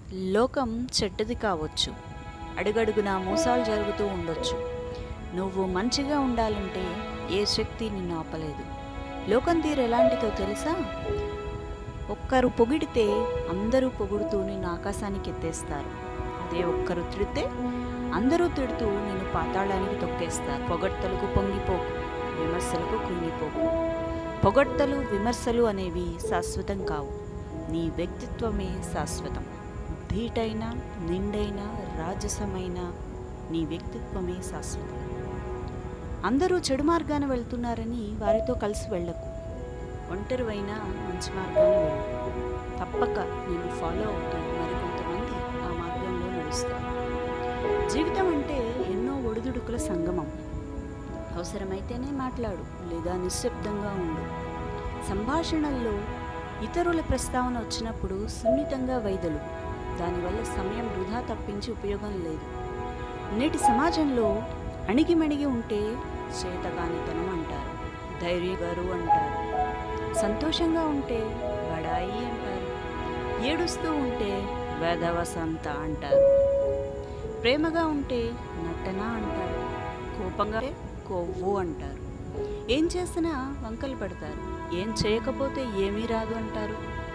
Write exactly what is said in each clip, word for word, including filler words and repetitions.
లోకం చెడ్డది కావచ్చు, అడుగడుగునా మోసాలు జరుగుతూ ఉండొచ్చు. నువ్వు మంచిగా ఉండాలంటే ఏ శక్తి నిన్ను ఆపలేదు. లోకం తీరు ఎలాంటిదో తెలుసా? ఒక్కరు పొగిడితే అందరూ పొగుడుతూ నిన్ను ఆకాశానికి ఎత్తేస్తారు. అదే ఒక్కరు తిడితే అందరూ తిడుతూ నిన్ను పాతాళానికి తొక్కేస్తారు. పొగడ్తలకు పొంగిపోకు, విమర్శలకు కృంగిపోకు. పొగడ్తలు విమర్శలు అనేవి శాశ్వతం కావు. నీ వ్యక్తిత్వమే శాశ్వతం. ధీటైన నిండైన రాజసమైన నీ వ్యక్తిత్వమే శాశ్వతం. అందరూ చెడు మార్గాన వెళ్తున్నారని వారితో కలిసి వెళ్ళకు. ఒంటరివైనా మంచి మార్గాన వెళ్ళు. తప్పక నేను ఫాలో అవుతూ మరికొంతమంది ఆ మార్గంలో నడుస్తాను. జీవితం అంటే ఎన్నో ఒడిదుడుకుల సంగమం. అవసరమైతేనే మాట్లాడు, లేదా నిశ్శబ్దంగా ఉండు. సంభాషణల్లో ఇతరుల ప్రస్తావన వచ్చినప్పుడు సున్నితంగా వైదొలు. దానివల్ల సమయం వృధా తప్పించి ఉపయోగం లేదు. నేటి సమాజంలో అణిగిమణిగి ఉంటే చేతకానితనం అంటారు, ధైర్యగారు అంటారు. సంతోషంగా ఉంటే బడాయి అంటారు, ఏడుస్తూ ఉంటే వేదవసంత అంటారు. ప్రేమగా ఉంటే నటన అంటారు, కోపంగా కొవ్వు అంటారు. ఏం చేసినా వంకలు పెడతారు, ఏం చేయకపోతే ఏమీ రాదు అంటారు.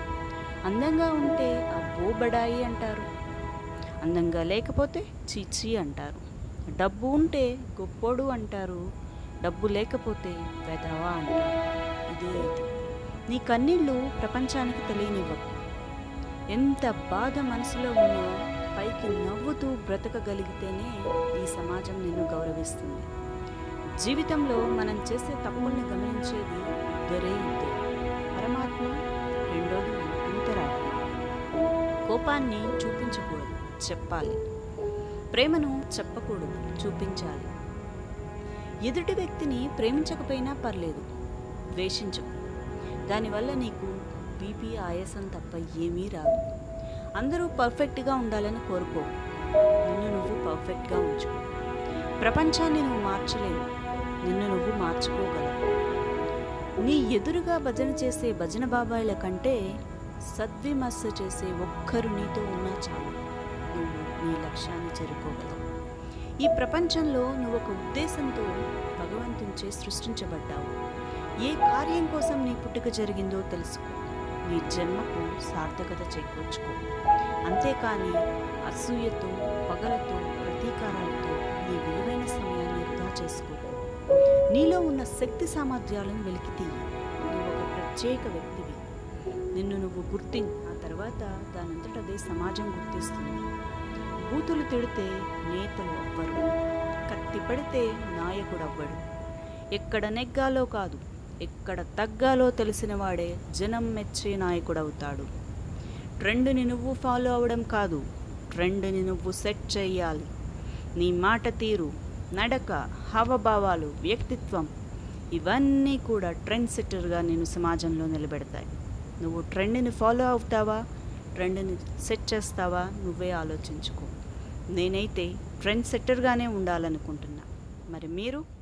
అందంగా ఉంటే అబ్బో బడాయి అంటారు, అందంగా లేకపోతే చీచీ అంటారు. డబ్బు ఉంటే గొప్పోడు అంటారు, డబ్బు లేకపోతే వెధవా అంటారు. ఇదే ఇది. నీ కన్నీళ్ళు ప్రపంచానికి తెలియనివ్వకు. ఎంత బాధ మనసులో ఉన్నా పైకి నవ్వుతూ బ్రతకగలిగితేనే ఈ సమాజం నిన్ను గౌరవిస్తుంది. జీవితంలో మనం చేసే తప్పుల్ని గమనించేది ఇద్దరే ఇద్దరు, పరమాత్మ, రెండోది మన అంతరాత్మ. కోపాన్ని చూపించకూడదు, చెప్పాలి. ప్రేమను చెప్పకూడదు, చూపించాలి. ఎదుటి వ్యక్తిని ప్రేమించకపోయినా పర్లేదు, ద్వేషించకు. దానివల్ల నీకు బీపీ ఆయాసం తప్ప ఏమీ రాదు. అందరూ పర్ఫెక్ట్గా ఉండాలని కోరుకో. నిన్ను నువ్వు పర్ఫెక్ట్గా ఉంచుకో. ప్రపంచాన్ని నువ్వు మార్చలేవు, నిన్ను నువ్వు మార్చుకోగలవు. నీ ఎదురుగా భజన చేసే భజన బాబాయిల కంటే సద్విమర్శ చేసే ఒక్కరు నీతో ఉన్నా చాలు, నువ్వు నీ లక్ష్యాన్ని చేరుకోగలవు. ఈ ప్రపంచంలో నువ్వు ఒక ఉద్దేశంతో భగవంతునిచే సృష్టించబడ్డావు. ఏ కార్యం కోసం నీ పుట్టుక జరిగిందో తెలుసుకో. నీ జన్మకు సార్థకత చేకూర్చుకో. అంతేకాని అసూయతో, పగలతో, ప్రతీకారాలతో నీ విలువైన సమయాన్ని వృధా చేసుకో. నీలో ఉన్న శక్తి సామర్థ్యాలను వెలికితీయి. నువ్వు ఒక ప్రత్యేక వ్యక్తివి. నిన్ను నువ్వు గుర్తించు. ఆ తర్వాత దానంతటదే సమాజం గుర్తిస్తుంది. బూతులు తిడితే నేతలు అవ్వరు, కత్తి పడితే నాయకుడు అవ్వడు. ఎక్కడ నెగ్గాలో కాదు, ఎక్కడ తగ్గాలో తెలిసిన వాడే జనం మెచ్చే నాయకుడవుతాడు. ట్రెండ్ని నువ్వు ఫాలో అవ్వడం కాదు, ట్రెండ్ని నువ్వు సెట్ చేయాలి. నీ మాట తీరు, నడక, హావభావాలు, వ్యక్తిత్వం ఇవన్నీ కూడా ట్రెండ్ సెట్టర్గా నేను సమాజంలో నిలబెడతాయి. నువ్వు ట్రెండ్ని ఫాలో అవుతావా, ట్రెండ్ని సెట్ చేస్తావా, నువ్వే ఆలోచించుకో. నేనైతే ట్రెండ్ సెట్టర్గానే ఉండాలనుకుంటున్నా. మరి మీరు?